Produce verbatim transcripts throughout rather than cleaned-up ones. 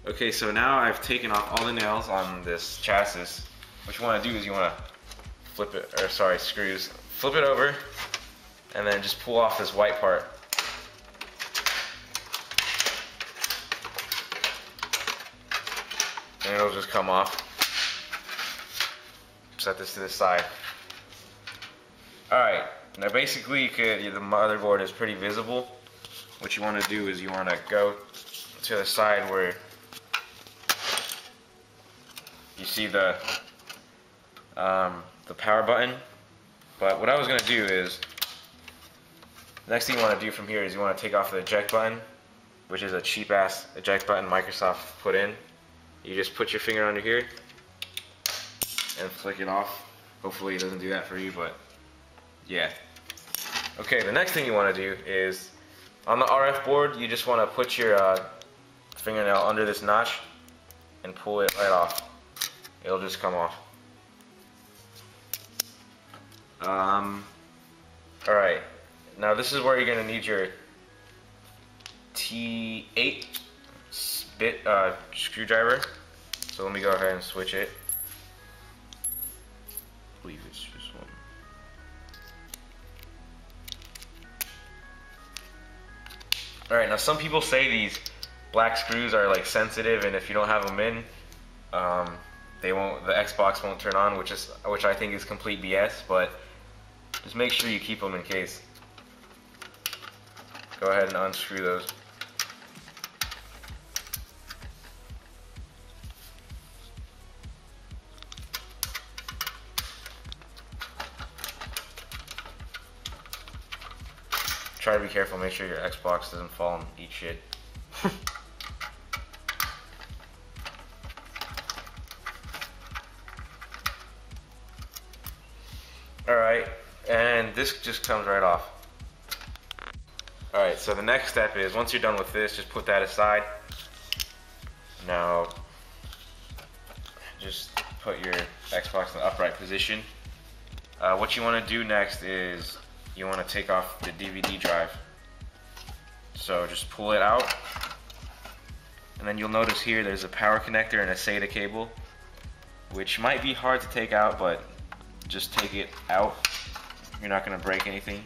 Okay, so now I've taken off all the nails on this chassis. What you want to do is you want to flip it, or sorry, screws. Flip it over, and then just pull off this white part. And it'll just come off. Set this to the side. Alright, now basically you could, the motherboard is pretty visible. What you want to do is you want to go to the side where you see the um, the power button. But what I was going to do is, the next thing you want to do from here is you want to take off the eject button, which is a cheap ass eject button Microsoft put in. You just put your finger under here and flick it off. Hopefully it doesn't do that for you, but yeah. Okay, the next thing you want to do is, on the R F board, you just want to put your uh, fingernail under this notch and pull it right off. It'll just come off. Um, Alright, now this is where you're going to need your T eight bit uh, screwdriver. So let me go ahead and switch it. I believe it's just one. Alright, now some people say these black screws are like sensitive, and if you don't have them in, um, they won't, the Xbox won't turn on, which is which I think is complete B S, but just make sure you keep them in case. Go ahead and unscrew those. Try to be careful, make sure your Xbox doesn't fall and eat shit. Alright, and this just comes right off. Alright, so the next step is, once you're done with this, just put that aside. Now, just put your Xbox in the upright position. Uh, what you want to do next is, you want to take off the D V D drive. So just pull it out, and then you'll notice here there's a power connector and a SATA cable, which might be hard to take out, but just take it out. You're not going to break anything.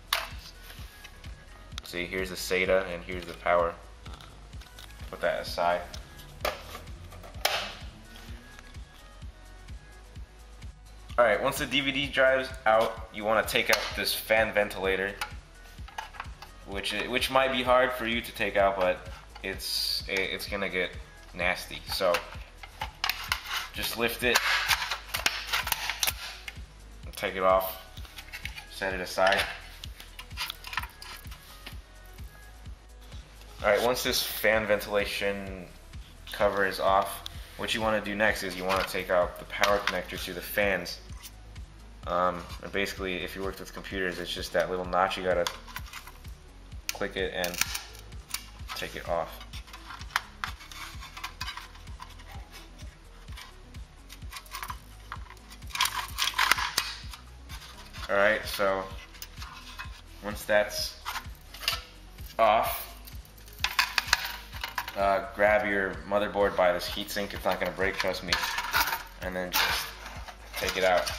See, here's the SATA and here's the power. Put that aside. Alright, once the D V D drive's out, you want to take out this fan ventilator, which which might be hard for you to take out, but it's it's gonna get nasty. So just lift it, take it off, set it aside. Alright, once this fan ventilation cover is off, what you want to do next is you want to take out the power connector to the fans. Um, and basically, if you worked with computers, it's just that little notch. You gotta click it and take it off. Alright, so once that's off, uh, grab your motherboard by this heatsink. It's not gonna break, trust me. And then just take it out.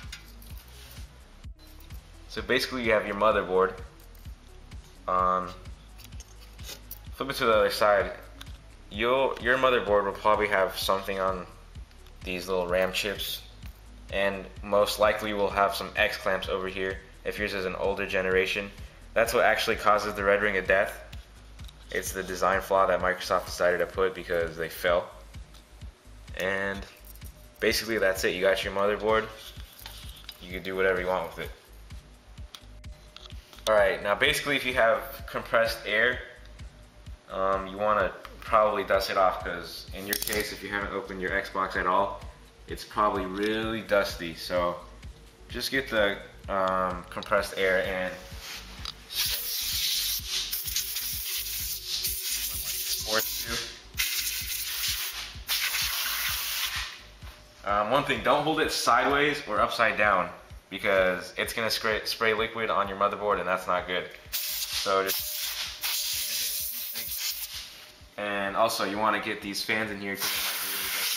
So basically you have your motherboard. Um, flip it to the other side. You'll, your motherboard will probably have something on these little RAM chips, and most likely will have some X clamps over here if yours is an older generation. That's what actually causes the red ring of death. It's the design flaw that Microsoft decided to put because they fell. And basically that's it. You got your motherboard. You can do whatever you want with it. Alright, now basically if you have compressed air, um, you want to probably dust it off, because in your case, if you haven't opened your Xbox at all, it's probably really dusty. So just get the um, compressed air and um, one thing, don't hold it sideways or upside down, because it's going to spray, spray liquid on your motherboard, and that's not good. So just And also, you want to get these fans in here because they might be really dusty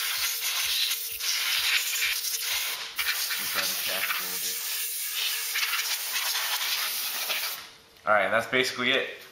too. Inside the chassis a little bit. Alright, that's basically it.